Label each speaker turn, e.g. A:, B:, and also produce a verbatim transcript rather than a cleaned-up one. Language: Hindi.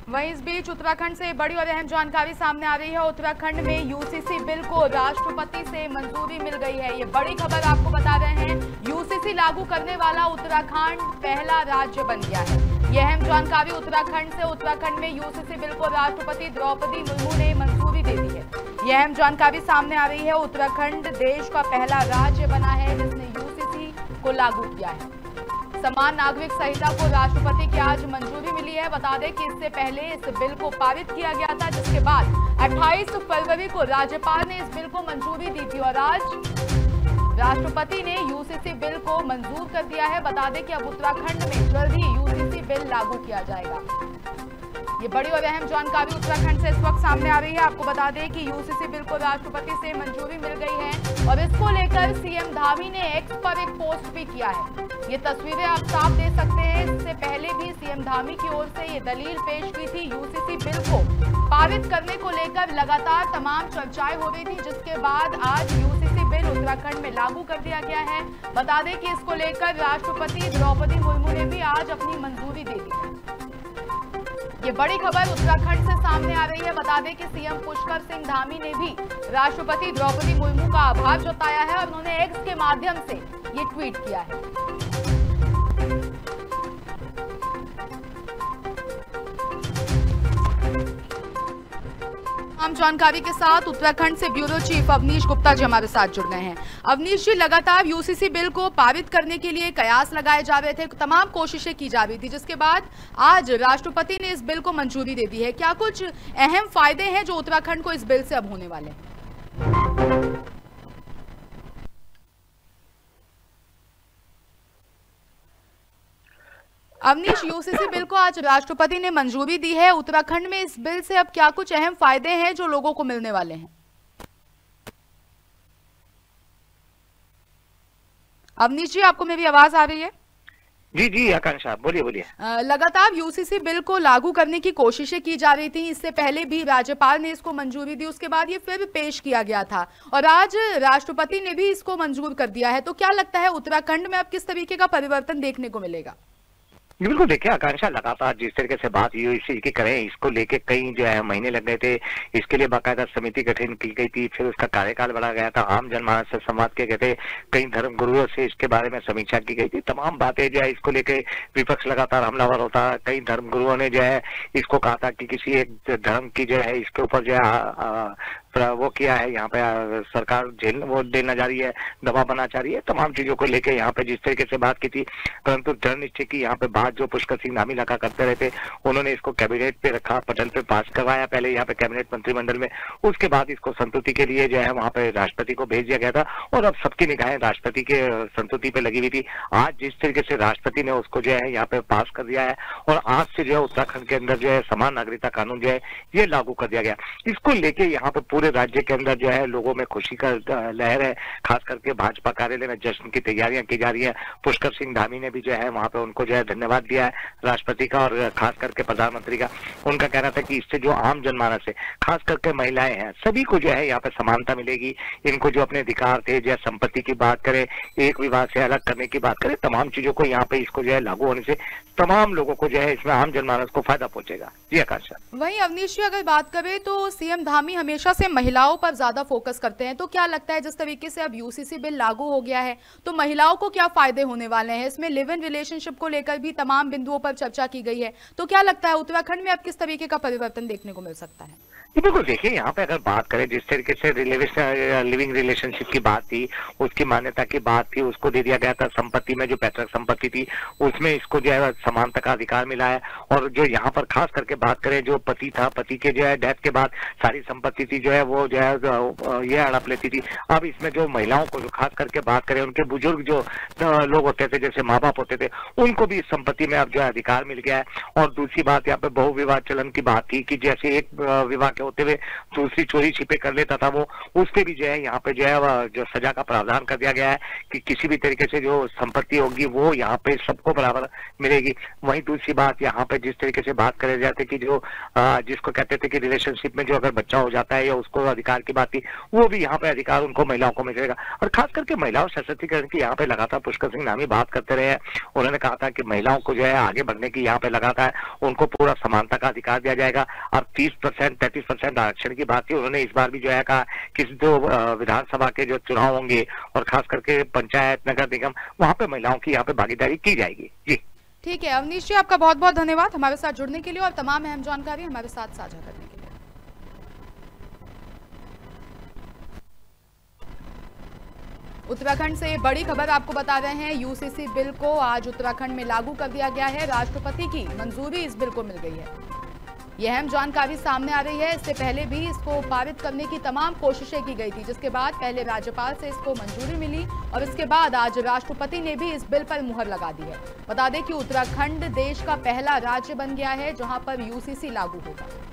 A: वहीं इस बीच उत्तराखंड से बड़ी और अहम जानकारी सामने आ रही है। उत्तराखंड में यूसीसी बिल को राष्ट्रपति से मंजूरी मिल गई है। ये बड़ी खबर आपको बता रहे हैं। यूसीसी लागू करने वाला उत्तराखंड पहला राज्य बन गया है। यह अहम जानकारी उत्तराखंड से। उत्तराखंड में यूसीसी बिल को राष्ट्रपति द्रौपदी मुर्मू ने मंजूरी दे दी है। यह अहम जानकारी सामने आ रही है। उत्तराखंड देश का पहला राज्य बना है जिसने यूसीसी को लागू किया है। समान नागरिक संहिता को राष्ट्रपति की आज मंजूरी मिली है। बता दें कि इससे पहले इस बिल को पारित किया गया था, जिसके बाद अट्ठाईस फरवरी को राज्यपाल ने इस बिल को मंजूरी दी थी और आज राष्ट्रपति ने यूसीसी बिल को मंजूर कर दिया है। बता दें कि अब उत्तराखंड में जल्द ही यूसीसी बिल लागू किया जाएगा। ये बड़ी और अहम जानकारी उत्तराखंड से इस वक्त सामने आ रही है। आपको बता दें कि यूसीसी बिल को राष्ट्रपति से मंजूरी मिल गई है और इसको लेकर सीएम धामी ने एक्स पर एक पोस्ट भी किया है। ये तस्वीरें आप साफ देख सकते हैं। इससे पहले भी सीएम धामी की ओर से ये दलील पेश की थी। यूसीसी बिल को पारित करने को लेकर लगातार तमाम चर्चाएं हो रही थी, जिसके बाद आज यूसीसी बिल उत्तराखंड में लागू कर दिया गया है। बता दें कि इसको लेकर राष्ट्रपति द्रौपदी मुर्मू ने भी आज अपनी मंजूरी दे दी है। ये बड़ी खबर उत्तराखंड से सामने आ रही है। बता दें कि सीएम पुष्कर सिंह धामी ने भी राष्ट्रपति द्रौपदी मुर्मू का आभार जताया है और उन्होंने एक्स के माध्यम से ये ट्वीट किया है। हम जानकारी के साथ उत्तराखंड से ब्यूरो चीफ अवनीश गुप्ता जी हमारे साथ जुड़ गए हैं। अवनीश जी, लगातार यूसीसी बिल को पारित करने के लिए कयास लगाए जा रहे थे, तमाम कोशिशें की जा रही थी, जिसके बाद आज राष्ट्रपति ने इस बिल को मंजूरी दे दी है। क्या कुछ अहम फायदे हैं जो उत्तराखंड को इस बिल से अब होने वाले हैं? अवनीश, यूसीसी बिल को आज राष्ट्रपति ने मंजूरी दी है। उत्तराखंड में इस बिल से अब क्या कुछ अहम फायदे हैं जो लोगों को मिलने वाले हैं? अवनीश जी, आपको मेरी आवाज आ रही है?
B: जी जी आकांक्षा, बोलिए बोलिए।
A: लगातार यूसीसी बिल को लागू करने की कोशिशें की जा रही थी। इससे पहले भी राज्यपाल ने इसको मंजूरी दी, उसके बाद ये फिर पेश किया गया था और आज राष्ट्रपति ने भी इसको मंजूर कर दिया है। तो क्या लगता है उत्तराखंड में अब किस तरीके का परिवर्तन देखने को मिलेगा?
B: बिल्कुल, देखिए आकांक्षा, लगातार जिस तरीके से बात यूसीसी की करें, इसको लेके कई जो है महीने लग गए थे। इसके लिए बाकायदा समिति गठन की गई थी, फिर उसका कार्यकाल बढ़ा गया था, आम जनमानस से संवाद किए गए थे, कई धर्म गुरुओं से इसके बारे में समीक्षा की गई थी। तमाम बातें जो है इसको लेके विपक्ष लगातार हमलावर होता। कई धर्म गुरुओं ने जो है इसको कहा था कि किसी एक धर्म की जो है इसके ऊपर जो है वो किया है, यहाँ पे सरकार जेल वो देना जा रही है, दबाव बना चाह रही है, तमाम चीजों को लेके यहाँ पे जिस तरीके से बात की थी। परंतु दृढ़ निश्चय की यहाँ पे बात जो पुष्कर सिंह धामी लगा करते रहते, उन्होंने इसको कैबिनेट पे रखा, पटल पे पास करवाया पहले यहाँ पे कैबिनेट मंत्रिमंडल में, उसके बाद इसको संतुति के लिए जो है वहाँ पे राष्ट्रपति को भेज दिया गया था और अब सबकी निगाहें राष्ट्रपति के संतुति पे लगी हुई थी। आज जिस तरीके से राष्ट्रपति ने उसको जो है यहाँ पे पास कर दिया है और आज से जो है उत्तराखंड के अंदर जो है समान नागरिकता कानून जो है ये लागू कर दिया गया। इसको लेके यहाँ पे पूरे राज्य के अंदर जो है लोगों में खुशी का लहर है। खास करके भाजपा कार्यालय में जश्न की तैयारियां की जा रही है। पुष्कर सिंह धामी ने भी जो है वहां पे उनको जो है धन्यवाद दिया है राष्ट्रपति का और खास करके प्रधानमंत्री का। उनका कहना था कि इससे जो आम जनमानस है, खास करके महिलाएं हैं, सभी को जो है यहाँ पे समानता मिलेगी। इनको जो अपने अधिकार थे, जो संपत्ति की बात करें, एक विवाह से अलग करने की बात करें, तमाम चीजों को यहाँ पे इसको जो है लागू होने से तमाम लोगों को जो है इसमें आम जनमानस को फायदा पहुंचेगा। जी आकांक्षा।
A: वहीं अवनीश जी, अगर बात करें तो सीएम धामी हमेशा से महिलाओं पर ज्यादा फोकस करते हैं, तो क्या लगता है जिस तरीके से अब यूसीसी बिल लागू हो गया है तो महिलाओं को क्या फायदे होने वाले हैं? इसमें लिव इन रिलेशनशिप को लेकर भी तमाम बिंदुओं पर चर्चा की गई है, तो क्या लगता है उत्तराखंड में अब किस तरीके का परिवर्तन देखने को मिल सकता है?
B: बिल्कुल, देखिए यहाँ पे अगर बात करें जिस तरीके से लिविंग रिलेशनशिप की बात थी, उसकी मान्यता की बात थी, उसको दे दिया गया था। संपत्ति में जो पैतृक संपत्ति थी उसमें इसको जो है समानता का अधिकार मिला है। और जो यहाँ पर खास करके बात करें, जो पति था, पति के जो है डेथ के बाद सारी संपत्ति थी जो है वो जो है ये हड़प लेती थी। अब इसमें जो महिलाओं को जो खास करके बात करें, उनके बुजुर्ग जो लोग होते थे, जैसे माँ बाप होते थे, उनको भी इस संपत्ति में अब जो है अधिकार मिल गया है। और दूसरी बात यहाँ पे बहु विवाह चलन की बात थी कि जैसे एक विवाह के बच्चे होते हुए दूसरी चोरी छिपे कर लेता था वो, उस पे भी जो है यहाँ पे जो है जो सजा का प्रावधान कर दिया गया है कि किसी भी तरीके से जो संपत्ति होगी वो यहाँ पे सबको बराबर मिलेगी। वहीं दूसरी बात यहाँ पे जिस तरीके से बात करे जाते कि जो आ, जिसको कहते थे कि रिलेशनशिप में जो अगर बच्चा हो जाता है या उसको अधिकार की बात थी, वो भी यहाँ पे अधिकार उनको महिलाओं को मिलेगा। और खास करके महिलाओं सशक्तिकरण की यहाँ पे लगातार पुष्कर सिंह नामी बात करते रहे हैं। उन्होंने कहा था कि महिलाओं को जो है आगे बढ़ने की यहाँ पे लगातार उनको पूरा समानता का अधिकार दिया जाएगा। और तीस परसेंट तैतीस परसेंट आरक्षण की बात थी, उन्होंने इस बार भी जो है कहा कि जो विधानसभा के जो चुनाव होंगे और खास करके पंचायत नगर निगम, वहां पे महिलाओं की यहाँ पे भागीदारी की जाएगी। जी
A: ठीक है अवनीश जी, आपका बहुत बहुत धन्यवाद हमारे साथ जुड़ने के लिए और तमाम अहम जानकारी हमारे साथ साझा करने के लिए। उत्तराखंड से बड़ी खबर आपको बता रहे हैं, यूसीसी बिल को आज उत्तराखंड में लागू कर दिया गया है। राष्ट्रपति की मंजूरी इस बिल को मिल गई है। यह अहम जानकारी सामने आ रही है। इससे पहले भी इसको पारित करने की तमाम कोशिशें की गई थी, जिसके बाद पहले राज्यपाल से इसको मंजूरी मिली और इसके बाद आज राष्ट्रपति ने भी इस बिल पर मुहर लगा दी है। बता दें कि उत्तराखंड देश का पहला राज्य बन गया है जहां पर यूसीसी लागू होगा।